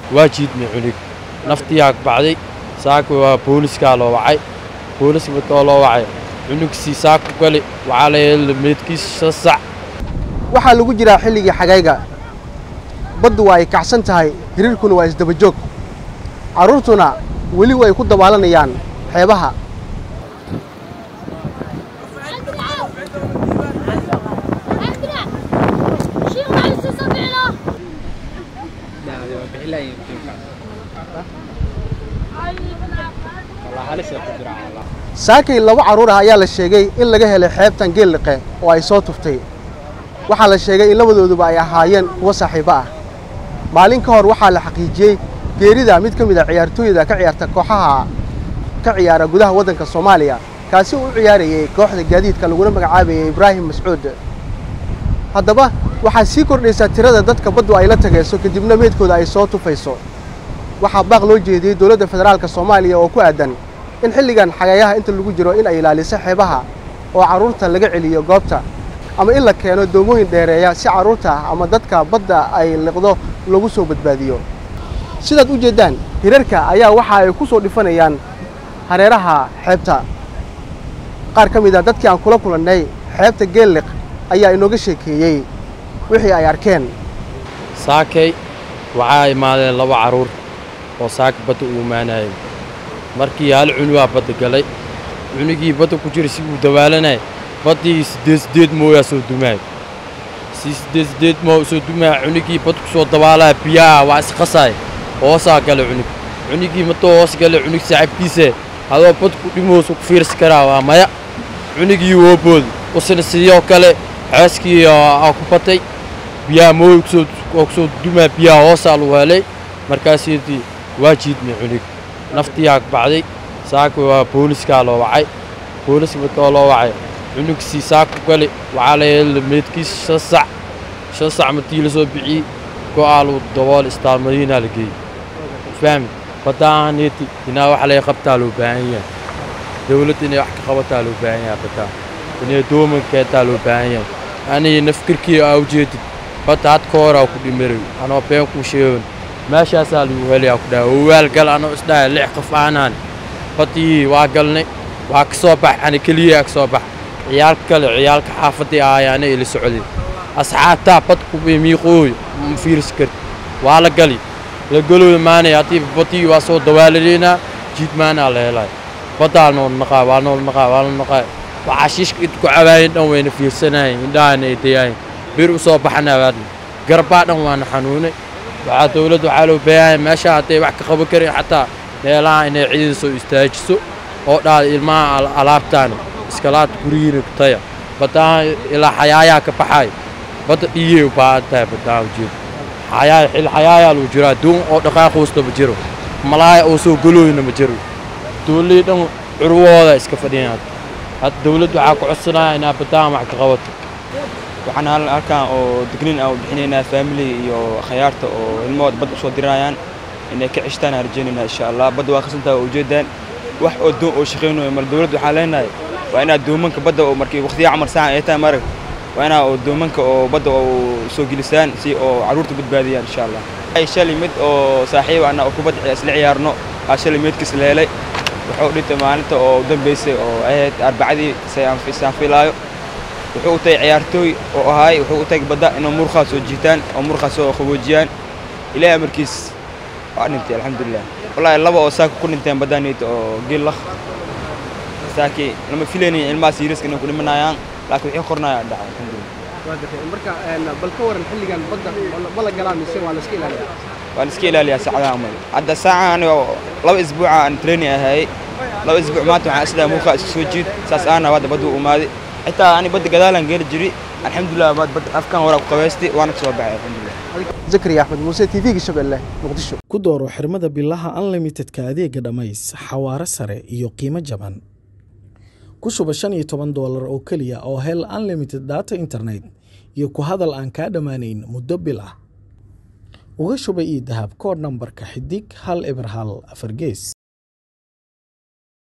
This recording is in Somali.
واجد من عنق نفتياك بعدي ساكو بوليس كالو وعي بوليس بتولو وعي عنق سي ساكو قلي وعلى الميدكيس الصع waxaa lagu jiraa xilligii xagayga baddu way kacsan tahay hiriirkuna waa isdaba joog caruurtuna weli way ku dabaalanayaan xeebaha saakay laba caruur ah ayaa la sheegay in laga helay xeebtan geelliqe oo ay soo tuftay waxaa la sheegay in labadooduba ay ahaayeen kuwa saaxiibo ah maalin ka hor waxaa la xaqiijiyey geerida mid ka mid ah ciyaartooyda ka ciyaarta kooxaha ka ciyaara gudaha waddanka Soomaaliya kaasi uu ciyaarayay kooxda gaadiidka laguna magacaabayay Ibrahim Mas'uud haddaba waxaa sii kordhaysa tirada dadka baddu ay la tagayso kadibna meedkooda ay soo tufayso waxaa baaq loo jeediyay dawladda federaalka Soomaaliya oo ku aadan in xilligan xagayaha inta lagu jiro in ay ilaaliso xeebaha oo caruurta laga celiyo goobta ama in la keeno doomooyin dheereeya si caruurta ama dadka badda ay liqdo lagu soo badbaadiyo sidaad u jeedaan hirarka ayaa waxa ay ku soo dhifanayaan hareeraha xeebta qaar ka mid ah dadkii aan kula kulannay xeebta geelliq ayaa inooga sheekeeyey wixii ay arkeen saakay waxaa imaadeen laba caruur oo saak badda u imaanayay markii hal cunug badda galay cunugii badda ku jiray si uu dawaalanay badii sideed mooya soo dumay sideed moo soo dumay cunugii bad ku soo dawaalay biyaha waa isqasay hoosa gale cunugii mato hoos gale cunug saaxiibkiisa hadoo bad ku dhimoos ku fiirs karaa waa maya cunugii woo bood usina sidoo kale xaaskii ku batay biyaha moo ku soo dumay biyaha hoosa lagu helay markaasii waajid min cunug naftiyaak bacday saako boolis kaaloo wacay boolis batoloo wacay عنق سي ساكو قلي وعلى الميدكيس شسع متيل سو بيعي قالوا دوال استعمالينا لقي فهم بدانيتي هنا وحلا قبتا لو باهيا دولتنا يحكي قبتا لو باهيا بتا إن دوم كيتا لو باهيا أنا نفكر كي أوجد بتاعت كورة وكل مري أنا بينكم شيء ما شاسال وهلي أكدا وهل قال أنا أصلا لحق فعنان بتي واقلني واكسوبح أنا كليه أكسوبح عيالك حافتي يعني اللي سعودي أصحابته بدكوا بيميقوي مفيرس كرت وعلى قلي لقولوا ماني يعطي بطي وصوت دوالرينا جيت مانا على هلاي بطال والنقا وعشيش كتكو عباين وين في سنة داني تياين بيرو صوبحنا بعد قرباتنا وانا حنوني وعاد ولدوا حالو بيان ما شاطي وحكي خبكري حتى هلا إن عيد سو يستاجسو أو دا الماء على iskalaad guriga taya badaa ila xayaaya ka baxay bada iyo baada badaa jiro xayaaya loo jira doon oo dhaqaaqoosta ma jiro malaay oo soo galooyna ma jiro dawladdan curwooda iska fadhiyaan had dawladdu waxa ku codsanaa inay badaa wax ka qabato waxaan halkaan oo dignin ah bixinayna family iyo khiyaarta oo ilmood bad soo dirayaan inay ka cishtaan arjeenina insha Allah bad waa qasanta oo jeedaan wax oo doon oo shaqeynaayo mar dawladdu waxa leenahay وأنا دومنك بدأ ومركي وقتي عمر ساعة إيتا مرق وأنا دومنك وبدأ وسوق لسان سي أو عروض بدبادية إن شاء الله أي شيء مد أو صاحب أنا أكبر أسلع يارنو عشان مد كسلالي وحولي تمانته أو دم بيسي أو أيه أربعة دي سيان في لايو وحوتي عيارتوي وهاي وحوتي بدأ إنه مرخص وجيتان أو مرخص وخوجيان إلى مركز أنتي الحمد لله والله الله وساك كل إنتين بدانيت أو جيل لخ ساكي لما فيلني الماس يرسك إنه كل منايان لكن يخرنا دعوة الحمد لله. مركا بالكور الحل كان بدر ولا كلام يصير ولا سكيل عليه. ولا سكيل عليه ساعة عمل. عدا ساعة أنا لو أسبوع أنا تريني هاي لو أسبوع ما تبع أسلام مو خاص سوجد ساس أنا بعد بدو وماذي حتى أنا بدي قدالا غير جري الحمد لله بعد أفكار وراء قويستي وأنا كسب بعي الحمد لله. زكريا أحمد موسى تي في الشباب الله مقدشو. كدورو حرمة بالله unlimited كهذه قداميس حوار سري يقيم جبان. كشوف $15 oo kaliya oo hel unlimited data internet iyo ku hadal aan ka dhamaanayn muddo bil ah uga shubay dahab code numberka xidig 1 eber 1 4 gees